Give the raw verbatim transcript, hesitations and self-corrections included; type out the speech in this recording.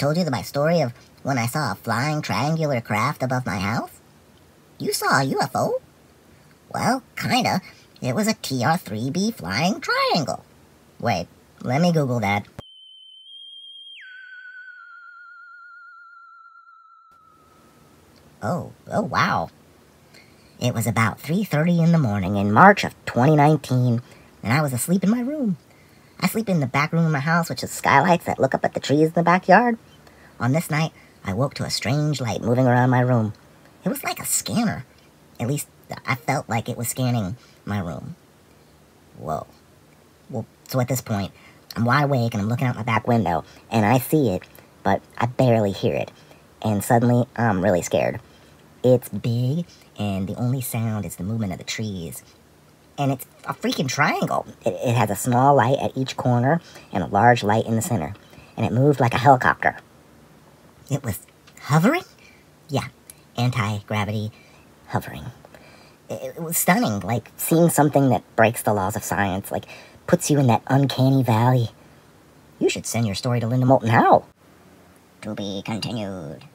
told you my story of when I saw a flying triangular craft above my house? You saw a U F O? Well, kinda. It was a T R three B flying triangle. Wait, let me Google that. Oh, oh wow. It was about three thirty in the morning in March of twenty nineteen, and I was asleep in my room. I sleep in the back room of my house, which is skylights that look up at the trees in the backyard. On this night, I woke to a strange light moving around my room. It was like a scanner. At least, I felt like it was scanning my room. Whoa. Well, so at this point, I'm wide awake and I'm looking out my back window, and I see it, but I barely hear it. And suddenly, I'm really scared. It's big, and the only sound is the movement of the trees. And it's a freaking triangle. It, it has a small light at each corner and a large light in the center. And it moved like a helicopter. It was hovering? Yeah, anti-gravity hovering. It, it was stunning, like seeing something that breaks the laws of science, like puts you in that uncanny valley. You should send your story to Linda Moulton Howe. To be continued.